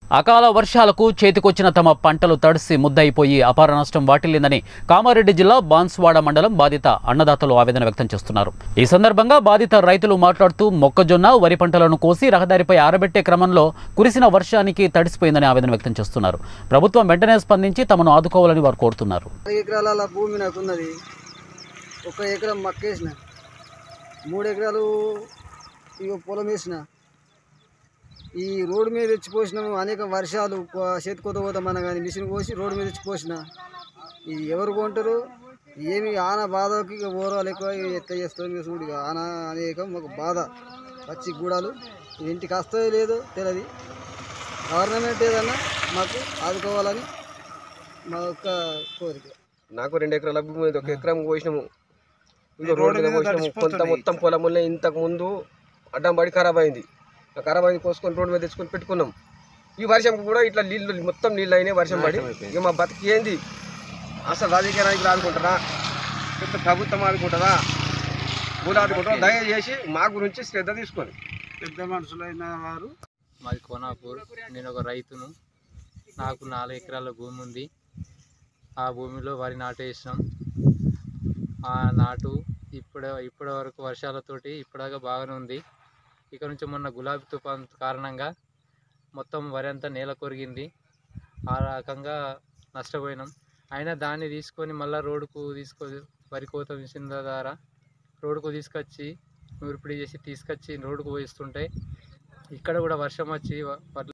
అకాల వర్షాలకు చేతికొచ్చిన తమ పంటలు తడిసి ముద్దయిపోయి అపార నష్టం వాటిల్లిందని కామారెడ్డి జిల్లా బాన్స్వాడ మండలం బాధిత అన్నదాతలు ఆవేదన వ్యక్తం చేస్తున్నారు. ఈ సందర్భంగా బాధిత రైతులు మాట్లాడుతూ మొక్కజొన్న, వరి పంటలను కోసి రహదారిపై ఆరబెట్టే క్రమంలో కురిసిన వర్షానికి తడిసిపోయిందని ఆవేదన వ్యక్తం చేస్తున్నారు. ప్రభుత్వం వెంటనే స్పందించి తమను ఆదుకోవాలని వారు కోరుతున్నారు. 10 ఎకరాల భూమి నాకున్నది. 1 ఎకరం మక్కేసిన, 3 ఎకరాలు పొలం వేసిన. ఈ రోడ్డు మీద తెచ్చి పోసినాము. అనేక వర్షాలు చేతి కొత్త పోతామన్నా కానీ మిషన్ కోసి రోడ్డు మీద తెచ్చి పోసిన. ఇది ఎవరు కొంటారు? ఏమి ఆన బాధకి ఓరాలు ఎక్కువ ఎట్లా చేస్తుంది చూడు. ఆన అనేకం ఒక బాధ. పచ్చి గూడాలు ఇంటికి వస్తాయో లేదో తెలియదు. గవర్నమెంట్ ఏదన్నా మాకు ఆదుకోవాలని మా యొక్క కోరిక. నాకు 2 ఎకరాల భూమి మీద 1 ఎకరం పోసినాము. ఇంకా రోడ్డు మీద పోసినాము. కొంత మొత్తం పొలంలో ఇంతకు ముందు అడ్డం పడి ఖరాబ్ అయింది. ఖరాబ్ అయింది కోసుకొని రోడ్డు మీద తెచ్చుకొని పెట్టుకున్నాం. ఈ వర్షం కూడా ఇట్లా నీళ్ళు మొత్తం నీళ్ళు అయినాయి వర్షం పడి. ఇక మా బతికి ఏంది? అసలు రాజకీయ నాయకులు ఆదుకుంటారా? పెద్ద ప్రభుత్వం ఆదుకుంటుందా? ఊరు ఆదుకుంటారా? దయచేసి మా గురించి శ్రద్ధ తీసుకొని పెద్ద మనుషులైన వారు. మాది కోనాపూర్. నేను ఒక రైతును. నాకు 4 ఎకరాల భూమి ఉంది. ఆ భూమిలో వరి నాటు వేసినాం. ఆ నాటు ఇప్పటి వరకు వర్షాలతోటి ఇప్పటిదాకా బాగానే ఉంది. ఇక నుంచి మొన్న గులాబీ తుఫాన్ కారణంగా మొత్తం వరి అంతా నేల కొరిగింది. ఆ రకంగా నష్టపోయినాం. అయినా దాన్ని తీసుకొని మళ్ళీ రోడ్డుకు వరి కోత మిషన్ ద్వారా రోడ్డుకు తీసుకొచ్చి నూర్పిడి చేసి తీసుకొచ్చి రోడ్డుకు పోయిస్తుంటే ఇక్కడ కూడా వర్షం వచ్చి